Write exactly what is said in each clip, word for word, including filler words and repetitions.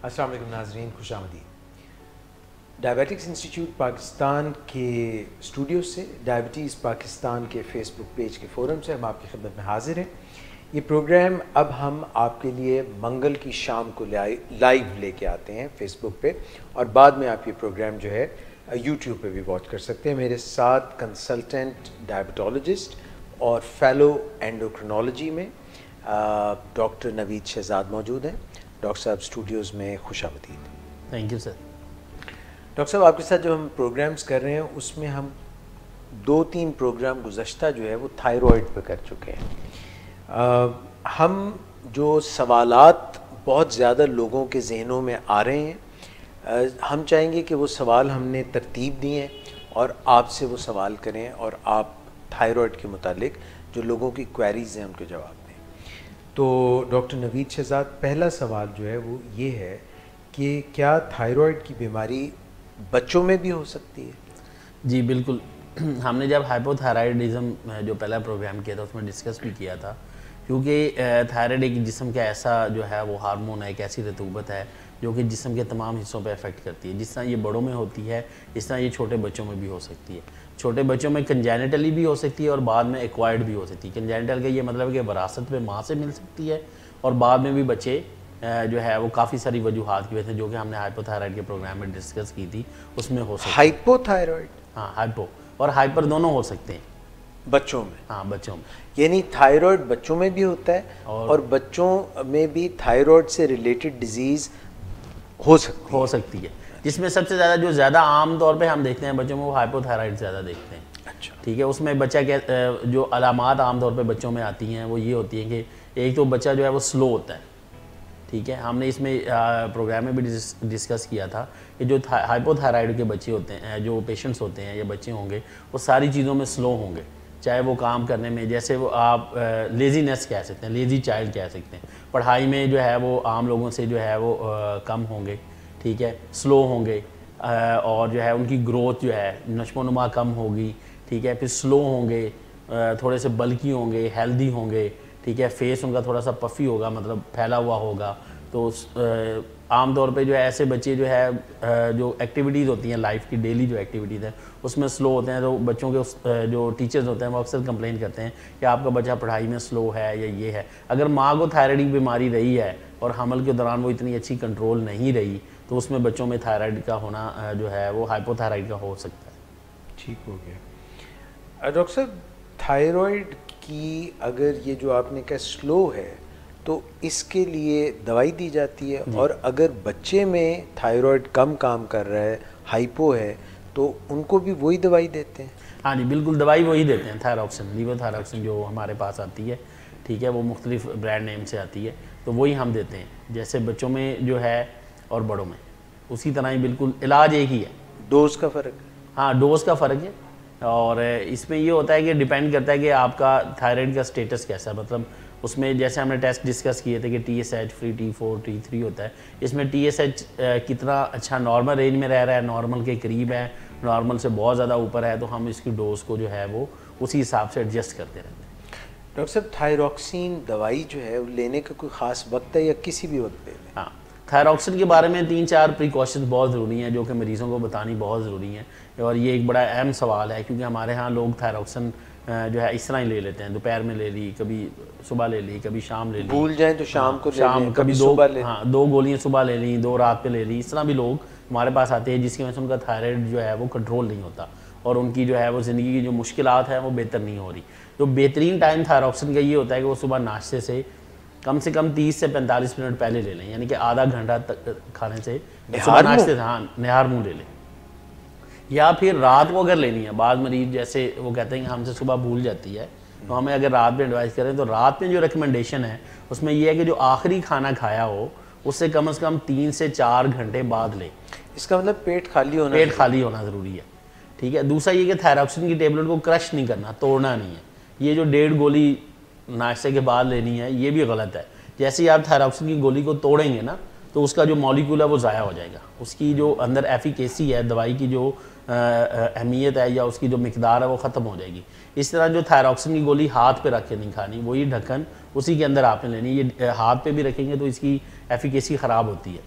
अस्सलाम वालेकुम नाज़रीन, खुशामदीद। डायबिटिक्स इंस्टीट्यूट पाकिस्तान के स्टूडियो से डायबिटीज़ पाकिस्तान के फेसबुक पेज के फ़ोरम से हम आपकी खिदमत में हाजिर हैं। ये प्रोग्राम अब हम आपके लिए मंगल की शाम को लाइव लेके आते हैं फेसबुक पे, और बाद में आप ये प्रोग्राम जो है यूट्यूब पे भी वॉच कर सकते हैं। मेरे साथ कंसल्टेंट डायबिटोलॉजिस्ट और फेलो एंडोक्रिनोलॉजी में डॉक्टर नवीद शहजाद मौजूद हैं। डॉक्टर साहब स्टूडियोज़ में खुशामदीद। Thank you sir. डॉक्टर साहब, आपके साथ जो हम प्रोग्राम्स कर रहे हैं उसमें हम दो तीन प्रोग्राम गुज़श्ता जो है वो थायराइड पे कर चुके हैं। आ, हम जो सवालात बहुत ज़्यादा लोगों के जहनों में आ रहे हैं, आ, हम चाहेंगे कि वो सवाल हमने तरतीब दिए हैं और आपसे वो सवाल करें और आप थायराइड के मुतालिक जो लोगों की क्वेरीज़ हैं उनके जवाब दें। तो डॉक्टर नवीद शहजाद, पहला सवाल जो है वो ये है कि क्या थायराइड की बीमारी बच्चों में भी हो सकती है? जी बिल्कुल। हमने जब हाइपोथायराइडिज्म जो पहला प्रोग्राम किया था उसमें डिस्कस भी किया था, क्योंकि थायराइड एक जिस्म का ऐसा जो है वो हार्मोन है, एक ऐसी रतूबत है जो कि जिस्म के तमाम हिस्सों पे अफेक्ट करती है। जिस तरह ये बड़ों में होती है इस तरह ये छोटे बच्चों में भी हो सकती है। छोटे बच्चों में कंजेनिटली भी हो सकती है और बाद में एक्वायर्ड भी हो सकती है। कंजेनिटल का ये मतलब है कि वरासत में माँ से मिल सकती है, और बाद में भी बच्चे जो है वो काफ़ी सारी वजूहात की वजह से, जो कि हमने हाइपोथायराइड के प्रोग्राम में डिस्कस की थी, उसमें हो सकती है। हाइपोथायराइड? हाँ, हाइपो और हाइपर दोनों हो सकते हैं बच्चों में। हाँ, बच्चों में। यानी थायराइड बच्चों में भी होता है और, और बच्चों में भी थायराइड से रिलेटेड डिजीज़ हो सकती हो सकती है, जिसमें सबसे ज़्यादा जो ज़्यादा आम तौर पे हम देखते हैं बच्चों में वो हाइपोथायराइड ज़्यादा देखते हैं। अच्छा, ठीक है। उसमें बच्चा क्या, जो अलामात आम तौर पे बच्चों में आती हैं वो ये होती हैं कि एक तो बच्चा जो है वो स्लो होता है। ठीक है, हमने इसमें प्रोग्राम में भी डिस्कस किया था कि जो हाइपोथायराइड के बच्चे होते हैं, जो पेशेंट्स होते हैं या बच्चे होंगे, वो सारी चीज़ों में स्लो होंगे। चाहे वो काम करने में, जैसे वो आप लेजीनेस कह सकते हैं, लेज़ी चाइल्ड कह सकते हैं। पढ़ाई में जो है वो आम लोगों से जो है वो आ, कम होंगे। ठीक है, स्लो होंगे, आ, और जो है उनकी ग्रोथ जो है नशोनुमा कम होगी। ठीक है, फिर स्लो होंगे, थोड़े से बल्की होंगे, हेल्दी होंगे। ठीक है, फेस उनका थोड़ा सा पफ़ी होगा, मतलब फैला हुआ होगा। तो आम तौर पे जो है ऐसे बच्चे जो है जो एक्टिविटीज़ होती हैं लाइफ की, डेली जो एक्टिविटीज़ हैं उसमें स्लो होते हैं। तो बच्चों के जो टीचर्स होते हैं वो अक्सर कंप्लेन करते हैं कि आपका बच्चा पढ़ाई में स्लो है या ये है। अगर माँ को थायराइड की बीमारी रही है और हमल के दौरान वो इतनी अच्छी कंट्रोल नहीं रही, तो उसमें बच्चों में थायराइड का होना जो है वो हाइपोथायराइड का हो सकता है। ठीक हो गया। डॉक्टर साहब, थायराइड की अगर ये जो आपने कहा स्लो है तो इसके लिए दवाई दी जाती है, और अगर बच्चे में थायराइड कम काम कर रहा है, हाइपो है, तो उनको भी वही दवाई देते हैं? हाँ जी बिल्कुल, दवाई वही देते हैं, थायरॉक्सिन, लीवोथायरॉक्सिन जो हमारे पास आती है। ठीक है, वो मुख्तलिफ ब्रांड नेम से आती है, तो वही हम देते हैं, जैसे बच्चों में जो है और बड़ों में उसी तरह ही बिल्कुल इलाज एक ही है। डोज का फ़र्क? हाँ, डोज का फ़र्क है, और इसमें ये होता है कि डिपेंड करता है कि आपका थायराइड का स्टेटस कैसा है। मतलब उसमें जैसे हमने टेस्ट डिस्कस किए थे कि T S H free, T four, T three होता है। इसमें टी एस एच कितना अच्छा नॉर्मल रेंज में रह रहा है, नॉर्मल के करीब है, नॉर्मल से बहुत ज़्यादा ऊपर है, तो हम इसकी डोज को जो है वो उसी हिसाब से एडजस्ट करते रहते हैं। डॉक्टर साहब, थायरॉक्सिन दवाई जो है लेने का कोई ख़ास वक्त है या किसी भी वक्त पे? हाँ, थायरॉक्सिन के बारे में तीन चार प्रिकॉशंस बहुत ज़रूरी हैं जो कि मरीज़ों को बतानी बहुत ज़रूरी है, और ये एक बड़ा अहम सवाल है, क्योंकि हमारे यहाँ लोग थायरॉक्सिन जो है इस तरह ही ले लेते हैं, दोपहर में ले ली, कभी सुबह ले ली, कभी शाम ले ली, भूल जाएं तो शाम को शाम, कभी दो हाँ दो गोलियाँ सुबह ले ली, दो रात पे ले ली। इस तरह भी लोग हमारे पास आते हैं, जिसकी वजह से उनका थायराइड जो है वो कंट्रोल नहीं होता और उनकी जो है वो ज़िंदगी की जो मुश्किलात है वो बेहतर नहीं हो रही। तो बेहतरीन टाइम थायरॉक्सिन का ये होता है कि वो सुबह नाश्ते से कम से कम तीस से पैंतालीस मिनट पहले ले लें, यानी कि आधा घंटा तक खाने से, सुबह नाश्ते से, हाँ निहार मुँह ले लें। या फिर रात को अगर लेनी है, बाद मरीज जैसे वो कहते हैं कि हमसे सुबह भूल जाती है, तो हमें अगर रात में एडवाइस करें तो रात में जो रिकमेंडेशन है उसमें यह है कि जो आखिरी खाना खाया हो उससे कम से कम तीन से चार घंटे बाद ले। इसका मतलब पेट खाली होना पेट खाली होना ज़रूरी है। ठीक है, दूसरा ये कि थायरॉक्सिन की टेबलेट को क्रश नहीं करना, तोड़ना नहीं है। ये जो डेढ़ गोली नाश्ते के बाद लेनी है ये भी गलत है। जैसे ही आप थायरॉक्सिन की गोली को तोड़ेंगे ना तो उसका जो मॉलिक्यूल है वो ज़ाया हो जाएगा, उसकी जो अंदर एफिकेसी है, दवाई की जो अहमियत है या उसकी जो मिकदार है वो ख़त्म हो जाएगी। इस तरह जो थायरॉक्सिन की गोली हाथ पे रख के नहीं खानी, वही ढक्कन उसी के अंदर आपने लेनी। ये हाथ पे भी रखेंगे तो इसकी एफिकेसी ख़राब होती है।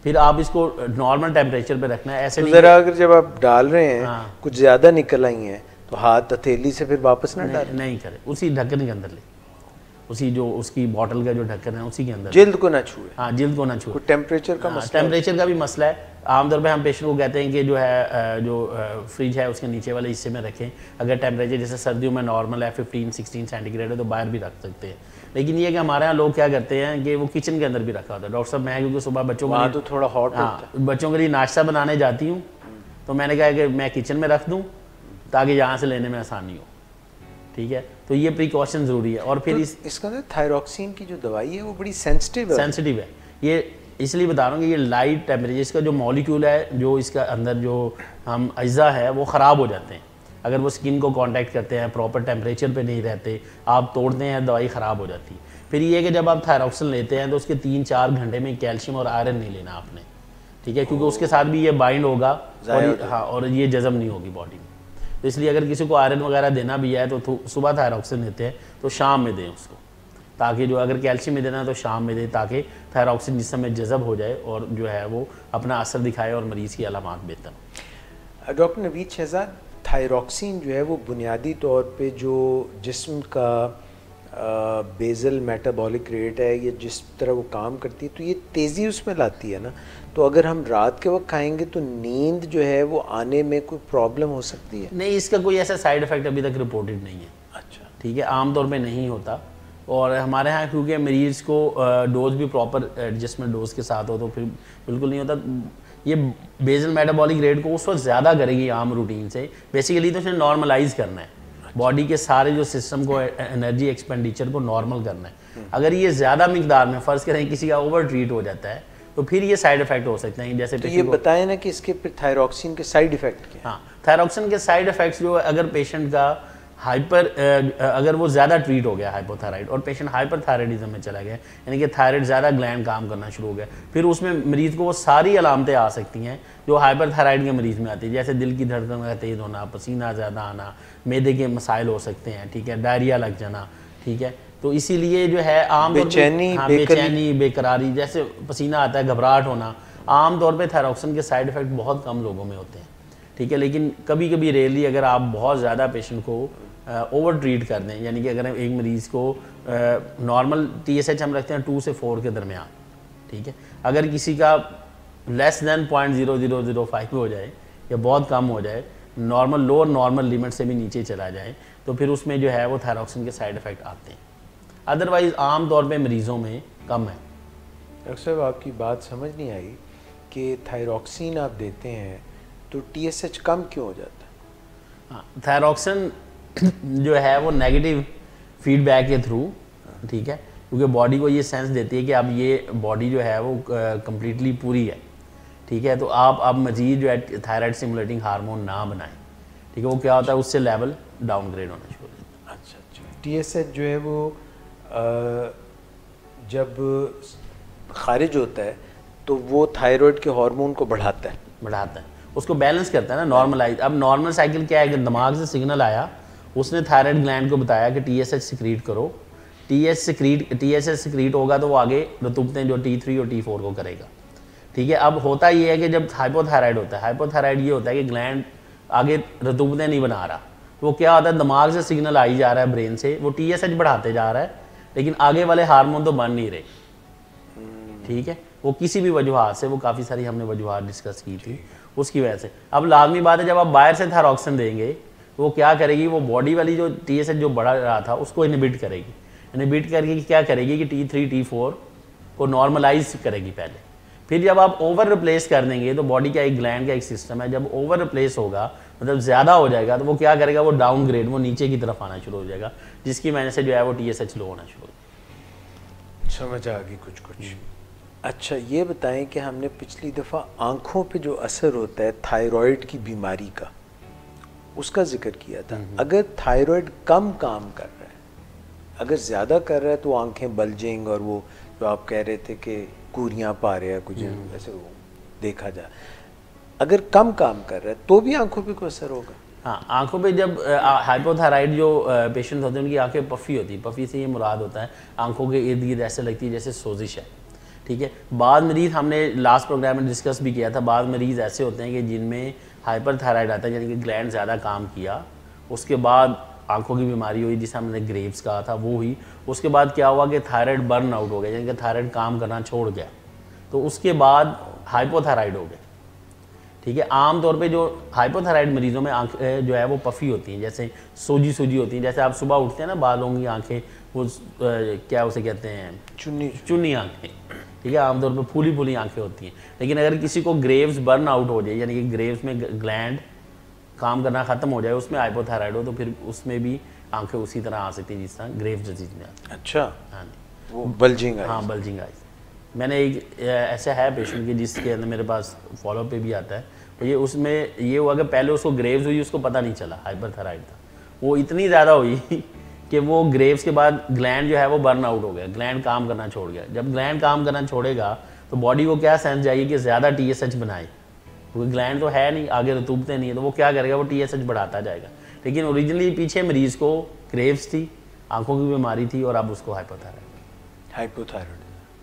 फिर आप इसको नॉर्मल टेम्परेचर पे रखना है। ऐसे तो नहीं ज़रा अगर जब आप डाल रहे हैं हाँ। कुछ ज़्यादा निकल आई हैं तो हाथ हथेली से फिर वापस ना डालें। नहीं, नहीं करें, उसी ढक्कन के अंदर ले, उसी जो उसकी बॉटल का जो ढक्कन है उसी के अंदर, जिल्द को ना छुए। हाँ, जिल्द को ना छुए। टेम्परेचर का मसला, टेम्परेचर का भी मसला है। आमतौर पे हम पेशेंट को कहते हैं कि जो है जो फ्रिज है उसके नीचे वाले हिस्से में रखें। अगर टेम्परेचर जैसे सर्दियों में नॉर्मल है फिफ्टीन सिक्सटीन सेंटीग्रेड है तो बाहर भी रख सकते हैं। लेकिन ये कि हमारे यहाँ लोग क्या करते हैं कि वो किचन के अंदर भी रखा होता है। डॉक्टर साहब मैं क्योंकि सुबह बच्चों को तो थोड़ा हॉट हाँ होता है, बच्चों के लिए नाश्ता बनाने जाती हूँ तो मैंने कहा कि मैं किचन में रख दूँ ताकि यहाँ से लेने में आसानी हो। ठीक है, तो ये प्रिकॉशन ज़रूरी है। और फिर तो इस इसका अंदर थायरॉक्सिन की जो दवाई है वो बड़ी सेंसिटिव है। सेंसिटिव है, ये इसलिए बता रहा हूँ कि ये लाइट टेम्परेचर इसका जो मॉलिक्यूल है, जो इसका अंदर जो हम अज्जा है वो ख़राब हो जाते हैं अगर वो स्किन को कांटेक्ट करते हैं, प्रॉपर टेम्परेचर पे नहीं रहते, आप तोड़ते हैं दवाई ख़राब हो जाती है। फिर ये कि जब आप थायरॉक्सिन लेते हैं तो उसके तीन चार घंटे में कैल्शियम और आयरन नहीं लेना आपने। ठीक है, क्योंकि उसके साथ भी ये बाइंड होगा और हाँ और ये जज़म नहीं होगी बॉडी में। तो इसलिए अगर किसी को आयरन वगैरह देना भी है तो सुबह थायरॉक्सिन देते हैं तो शाम में दें उसको, ताकि जो अगर कैल्शियम में देना है तो शाम में दें ताकि थायरॉक्सिन जिस समय जज़ब हो जाए और जो है वो अपना असर दिखाए और मरीज़ की अलामात बेहतर। डॉक्टर नवीद शहजाद, थायरॉक्सिन जो है वो बुनियादी तौर पे जो जिस्म का बेजल मेटाबॉलिक रेट है या जिस तरह वो काम करती है तो ये तेज़ी उसमें लाती है ना। तो अगर हम रात के वक्त खाएंगे तो नींद जो है वो आने में कोई प्रॉब्लम हो सकती है? नहीं, इसका कोई ऐसा साइड इफ़ेक्ट अभी तक रिपोर्टेड नहीं है। अच्छा, ठीक है, आमतौर पे नहीं होता। और हमारे यहाँ क्योंकि मरीज़ को डोज भी प्रॉपर एडजस्टमेंट डोज के साथ हो तो फिर बिल्कुल नहीं होता। ये बेजल मेटाबॉलिक रेट को उस वक्त ज़्यादा करेगी आम रूटीन से। बेसिकली तो उसने नॉर्मलाइज करना है, बॉडी के सारे जो सिस्टम को एनर्जी एक्सपेंडिचर को नॉर्मल करना है। अगर ये ज़्यादा मिकदार में फ़र्ज़ करें किसी का ओवर ट्रीट हो जाता है तो फिर ये साइड इफेक्ट हो सकते हैं। जैसे तो ये बताएं ना कि इसके फिर थायरॉक्सिन के साइड इफेक्ट क्या? हाँ, थायरॉक्सिन के साइड इफेक्ट्स जो अगर पेशेंट का हाइपर अगर वो ज़्यादा ट्रीट हो गया हाइपोथायराइड और पेशेंट हाइपरथायराइडिज्म में चला गया, यानी कि थायराइड ज़्यादा ग्लैंड काम करना शुरू हो गया, फिर उसमें मरीज़ को वो सारी अलामतें आ सकती हैं जो हाइपरथायराइड के मरीज़ में आती है। जैसे दिल की धड़कन का तेज़ होना, पसीना ज़्यादा आना, मैदे के मसाइल हो सकते हैं। ठीक है, डायरिया लग जाना। ठीक है, तो इसीलिए जो है आम बेचैनी, हाँ, बेचैनी बेकरारी, जैसे पसीना आता है, घबराहट होना, आम तौर पे थायरॉक्सिन के साइड इफ़ेक्ट बहुत कम लोगों में होते हैं। ठीक है, लेकिन कभी कभी रेयरली अगर आप बहुत ज़्यादा पेशेंट को ओवर ट्रीट कर दें, यानी कि अगर एक मरीज़ को नॉर्मल टी एस एच हम रखते हैं टू से फोर के दरमियान। ठीक है, अगर किसी का less than point zero zero zero five हो जाए या बहुत कम हो जाए, नॉर्मल लोअर नॉर्मल लिमिट से भी नीचे चला जाए, तो फिर उसमें जो है वो थायरॉक्सिन के साइड इफ़ेक्ट आते हैं। अदरवाइज़ आम तौर पे मरीज़ों में कम है। डॉक्टर साहब, आपकी बात समझ नहीं आई कि थायरॉक्सिन आप देते हैं तो टी एस एच कम क्यों हो जाता है? हाँ, थायरॉक्सिन जो है वो नेगेटिव फीडबैक के थ्रू, ठीक है, क्योंकि बॉडी को ये सेंस देती है कि अब ये बॉडी जो है वो कम्प्लीटली पूरी है। ठीक है, तो आप अब मजीद जो है थायराइड स्टिमुलेटिंग हार्मोन ना बनाएं। ठीक है, वो क्या होता है, उससे लेवल डाउनग्रेड होना शुरू हो जाता है। अच्छा अच्छा, टी एस एच जो है वो जब खारिज होता है तो वो थायराइड के हार्मोन को बढ़ाता है बढ़ाता है उसको बैलेंस करता है ना, नॉर्मलाइज। अब नॉर्मल साइकिल क्या है कि दिमाग से सिग्नल आया, उसने थायराइड ग्लैंड को बताया कि टी एस एच सिक्रीट करो, T S secrete T S H secrete होगा तो वो आगे रतूबतें जो टी थ्री और टी फोर को करेगा। ठीक है, अब होता ये है कि जब हाइपोथायराइड होता है, हाइपोथायराइड ये होता है कि ग्लैंड आगे रतूबतें नहीं बना रहा, तो वो क्या होता है, दिमाग से सिग्नल आई जा रहा है ब्रेन से, वो टी एस एच बढ़ाते जा रहा है, लेकिन आगे वाले हार्मोन तो बन नहीं रहे। ठीक है, वो किसी भी वजूहात से, वो काफ़ी सारी हमने वजूहात डिस्कस की थी, उसकी वजह से। अब लाजमी बात है, जब आप बाहर से थायरॉक्सिन देंगे तो वो क्या करेगी, वो बॉडी वाली जो टी एस एच जो बढ़ा रहा था उसको इनहिबिट करेगी। इनहिबिट करके क्या करेगी कि टी थ्री टी फोर को नॉर्मलाइज करेगी पहले। फिर जब आप ओवर रिप्लेस कर देंगे तो बॉडी का एक ग्लैंड का एक सिस्टम है, जब ओवर रिप्लेस होगा मतलब ज़्यादा हो जाएगा तो वो क्या करेगा, वो डाउन ग्रेड, वो नीचे की तरफ आना शुरू हो जाएगा, जिसकी वजह से जो है वो टी एस एच लो होना शुरू हो जाएगा। समझ आ गई कुछ कुछ। अच्छा, ये बताएं कि हमने पिछली दफ़ा आँखों पे जो असर होता है थायराइड की बीमारी का, उसका जिक्र किया था। अगर थायराइड कम काम कर रहा है, अगर ज़्यादा कर रहा है तो आंखें बल्जिंग और वो जो आप कह रहे थे कि कूरियाँ पा रहे हैं कुछ ऐसे वो देखा जाए, अगर कम काम कर रहा है तो भी आंखों पे कोई असर होगा? हाँ, आंखों पे जब हाइपोथायराइड जो पेशेंट होते हैं उनकी आंखें पफ़ी होती है। पफ़ी से ये मुराद होता है आंखों के इर्द गिर्द ऐसे लगती है जैसे सोजिश है। ठीक है। बाद मरीज़ हमने लास्ट प्रोग्राम में डिस्कस भी किया था, बाद मरीज़ ऐसे होते हैं कि जिनमें हाइपर थायराइड आता है, यानी कि ग्लैंड ज़्यादा काम किया, उसके बाद आंखों की बीमारी हुई जिसे हमने ग्रेव्स कहा था वो हुई। उसके बाद क्या हुआ कि थायराइड बर्न आउट हो गया, यानी कि थायराइड काम करना छोड़ गया, तो उसके बाद हाइपोथायराइड हो गया, ठीक है। आम तौर पे जो हाइपोथायराइड मरीजों में आंखें जो है वो पफ़ी होती हैं, जैसे सोजी सोजी होती हैं, जैसे आप सुबह उठते हैं ना बालों की आंखें वो आ, क्या उसे कहते हैं, चुन्नी चुन्नी आंखें, ठीक है। आमतौर पे फूली फूली आंखें होती हैं। लेकिन अगर किसी को ग्रेव्स बर्न आउट हो जाए, यानी कि ग्रेव्स में ग्लैंड काम करना ख़त्म हो जाए, उसमें हाइपोथायराइड हो, तो फिर उसमें भी आंखें उसी तरह आ सकती हैं जिस तरह ग्रेव्स डिजीज में आती है। अच्छा, हाँ जी, वो बल्जिंग आइज। हाँ बल्जिंग आइज। मैंने एक ऐसा है पेशेंट की जिसके अंदर मेरे पास फॉलोअप पे भी आता है, तो ये उसमें ये हुआ कि पहले उसको ग्रेव्स हुई, उसको पता नहीं चला हाइपरथायराइड था, वो इतनी ज़्यादा हुई कि वो ग्रेव्स के बाद ग्लैंड जो है वो बर्न आउट हो गया, ग्लैंड काम करना छोड़ गया। जब ग्लैंड काम करना छोड़ेगा तो बॉडी को क्या सेंस जाएगी कि ज़्यादा टी एस एच बनाए, क्योंकि ग्लैंड तो है नहीं, आगे रतूबते नहीं है, तो वो क्या करेगा, वो टी एस एच बढ़ाता जाएगा। लेकिन ओरिजिनली पीछे मरीज़ को ग्रेव्स थी, आंखों की बीमारी थी, और अब उसको हाइपोथायराइड हाइपोथायराइड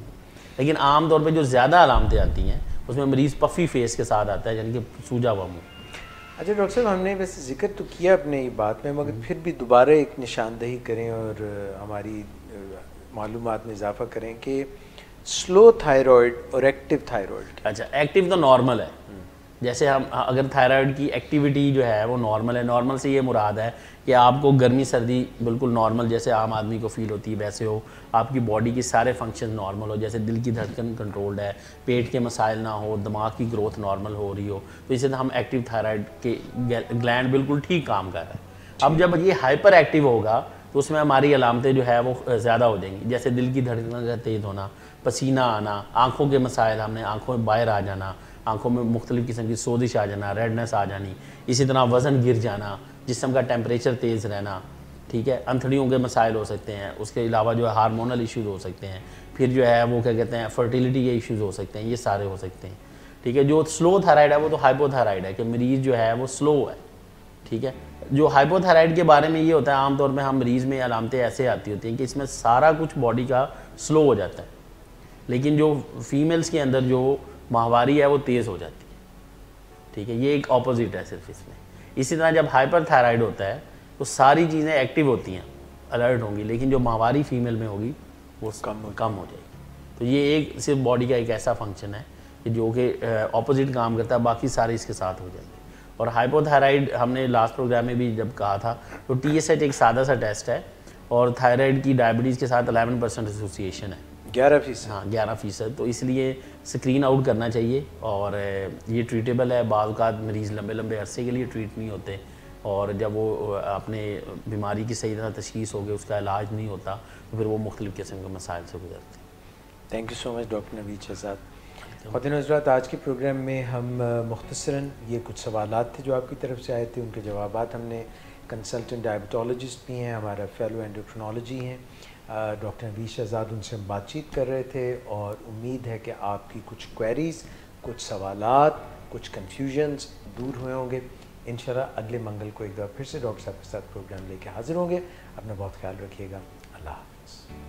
लेकिन आम तौर पे जो ज़्यादा अलामतें आती हैं उसमें मरीज़ पफ़ी फेस के साथ आता है, यानी कि सूजा हुआ मुँह। अच्छा डॉक्टर साहब, हमने वैसे जिक्र तो किया अपने ये बात में, मगर फिर भी दोबारा एक निशानदही करें और हमारी मालूमात में इजाफा करें कि स्लो थायराइड और एक्टिव थायराइड। अच्छा, एक्टिव तो नॉर्मल है, जैसे हम अगर थायराइड की एक्टिविटी जो है वो नॉर्मल है, नॉर्मल से ये मुराद है कि आपको गर्मी सर्दी बिल्कुल नॉर्मल जैसे आम आदमी को फील होती है वैसे हो, आपकी बॉडी की सारे फंक्शन नॉर्मल हो, जैसे दिल की धड़कन कंट्रोल्ड है, पेट के मसाइल ना हो, दिमाग की ग्रोथ नॉर्मल हो रही हो, तो इसे हम एक्टिव थायराइड के ग्लैंड बिल्कुल ठीक काम कर रहा है। अब जब ये हाइपर एक्टिव होगा तो उसमें हमारी अलामतें जो है वो ज़्यादा हो जाएंगी, जैसे दिल की धड़कन का तेज़ होना, पसीना आना, आँखों के मसाइल, हमने आँखों में बाहर आ जाना, आंखों में मुख्तलिफ़ किस्म की सोजिश आ जाना, रेडनेस आ जानी, इसी तरह वज़न गिर जाना, जिस्म का टेम्परेचर तेज़ रहना, ठीक है। अंथड़ियों के मसाइल हो सकते हैं, उसके अलावा जो है हार्मोनल इश्यूज़ हो सकते हैं, फिर जो है वो क्या कहते हैं फर्टिलिटी के इश्यूज़ हो सकते हैं, ये सारे हो सकते हैं, ठीक है। जो स्लो थायराइड है वो तो हाइपोथायराइड है कि मरीज़ जो है वो स्लो है, ठीक है। जो हाइपोथायराइड के बारे में ये होता है, आमतौर में हम मरीज़ में अलामतें ऐसे आती होती हैं कि इसमें सारा कुछ बॉडी का स्लो हो जाता है, लेकिन जो फीमेल्स के अंदर जो माहवारी है वो तेज़ हो जाती है, ठीक है। ये एक ऑपोजिट है सिर्फ इसमें। इसी तरह जब हाइपर थायराइड होता है तो सारी चीज़ें एक्टिव होती हैं, अलर्ट होंगी, लेकिन जो माहवारी फीमेल में होगी वो कम कम हो जाएगी। तो ये एक सिर्फ बॉडी का एक ऐसा फंक्शन है कि जो कि ऑपोजिट काम करता है, बाकी सारे इसके साथ हो जाएंगे। और हाइपोथायराइड हमने लास्ट प्रोग्राम में भी जब कहा था, तो टी एस एच एक सादा सा टेस्ट है और थायराइड की डायबिटीज़ के साथ अलेवन परसेंट एसोसिएशन है, ग्यारह फीसद हाँ ग्यारह फीसद तो इसलिए स्क्रीन आउट करना चाहिए। और ये ट्रीटेबल है, बाज़ औक़ात मरीज़ लंबे लंबे अरसे के लिए ट्रीट नहीं होते, और जब वो अपने बीमारी की सही तरह तशख़ीस हो गई, उसका इलाज नहीं होता, तो फिर वो मुख्तलिफ़ किस्म के मसाइल से गुजरते हैं। Thank you so much doctor Naveed Shahzad. ख़वातीन हज़रात, आज के प्रोग्राम में हम मुख्तसरन ये कुछ सवालात थे जो आपकी तरफ से आए थे, उनके जवाबात हमने, कंसल्टेंट डायबिटोलॉजिस्ट भी हैं, हमारा फेलो एंडोक्रिनोलॉजी हैं डॉक्टर नवीद शहज़ाद, उनसे हम बातचीत कर रहे थे, और उम्मीद है कि आपकी कुछ क्वेरीज़, कुछ सवालात, कुछ कन्फ्यूजन्स दूर हुए होंगे। इंशाल्लाह अगले मंगल को एक बार फिर से डॉक्टर साहब के साथ प्रोग्राम लेके हाज़िर होंगे। अपना बहुत ख्याल रखिएगा। अल्लाह हाफ़िज़।